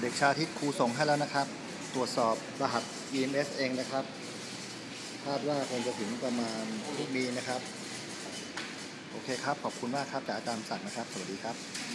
เด็กชาทิตครูส่งให้แล้วนะครับตรวจสอบรหัส EMS เองนะครับคาดว่าคงจะถึงประมาณพรุ่งนี้นะครับโอเคครับขอบคุณมากครับจากอาจารย์ศักดิ์นะครับสวัสดีครับ